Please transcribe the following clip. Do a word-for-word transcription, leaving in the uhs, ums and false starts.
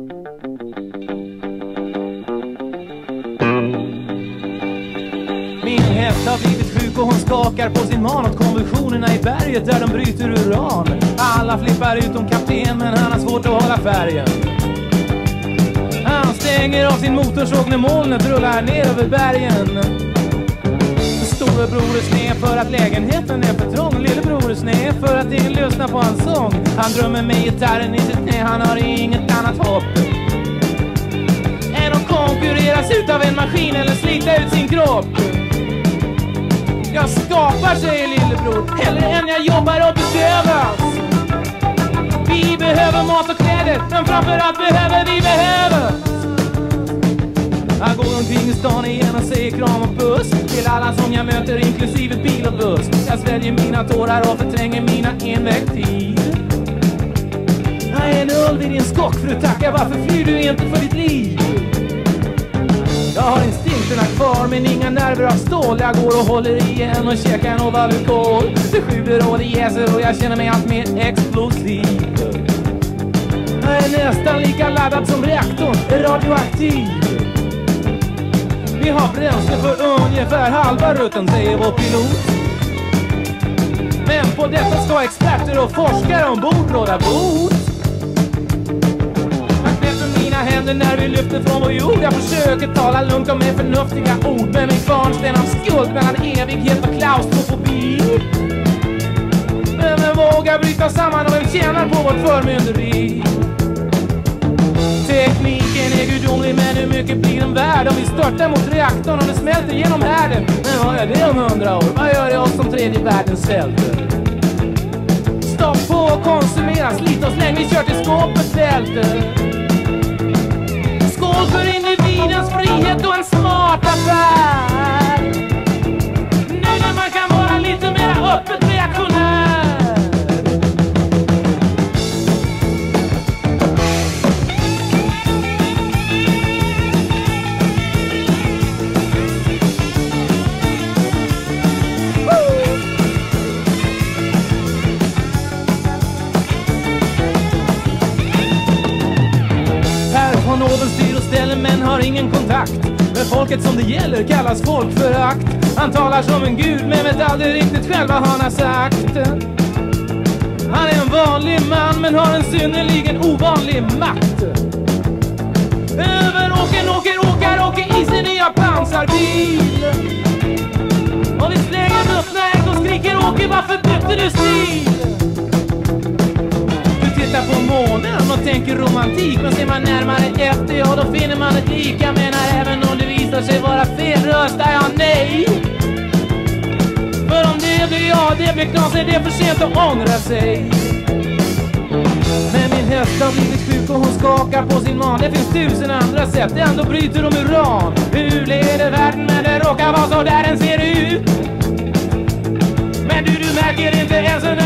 Min häst har blivit sjuk och hon skakar på sin man åt konvulsionerna i berget där de bryter uran. Alla flippar utom kapten, men han har svårt att hålla färgen. Han stänger av sin motorsåg när molnet rullar ner över bergen. Storebror är sned för att lägenheten är för trång. Lillebror är sned för att ingen lyssnar på hans sång. Han drömmer med gitarren i sitt knä, han har inget annat hopp än att konkurreras ut av en maskin eller slita ut sin kropp. Jag skapar, säger lillebror, hellre än jag jobbar och bedövas. Vi behöver mat och kläder, men framförallt behöver vi behöva. Jag går omkring i stan igen och säger kram och puss till alla som jag möter, inklusive bil och buss. Jag sväljer mina tårar och förtränger mina invektiv. Jag är en ulv i din skock, fru tacka, varför flyr du inte för ditt liv? Jag har instinkterna kvar men inga nerver av stål. Jag går och håller igen och käkar en Novalucol. Det sjuder och det jäser och jag känner mig allt mer explosiv. Jag är nästan lika laddad som reaktorn är radioaktiv. Vi har bränsle för ungefär halva rutten, säger vår pilot. Men på detta ska experter och forskare ombord råda bot. Jag knäpper mina händer när vi lyfter från vår jord. Jag försöker tala lugnt och med förnuftiga ord, men min kvarnsten av skuld mellan evighet och klaustrofobi. Men vem vågar bryta samman och vem tjänar på vårt förmynderi? Tekniken är gudomlig, men hur mycket blir den värd om vi störtar mot reaktorn och det smälter genom härden? Men vad är det om hundra år? Vad gör det oss som tredje världens svälter? Stopp på och konsumera, slit och släng, vi kör till skåpet välter. Skål för individens frihet och en smart affär. Nu när man kan vara lite mer öppet reaktionär. Nobel styr och ställer men har ingen kontakt med folket som det gäller, kallas folkförakt. Han talar som en gud men vet aldrig riktigt själv vad han har sagt. Han är en vanlig man men har en synnerligen ovanlig makt. Över åken åker åkar åker i sin nya pansarbil. Och vi slänger ruttna ägg och skriker åker, varför bytte du stil? Tittar på månen och tänker romantik, men ser man närmare efter, ja då finner man ett lika. Menar även om det visar sig vara fel röstar jag nej. För om det blir ja, det blir knas, är det för sent att ångra sig. Men min häst har blivit sjuk och hon skakar på sin man. Det finns tusen andra sätt, ändå bryter de uran. Hur leder världen, men det råkar vara så där den ser ut. Men du, du märker inte ens en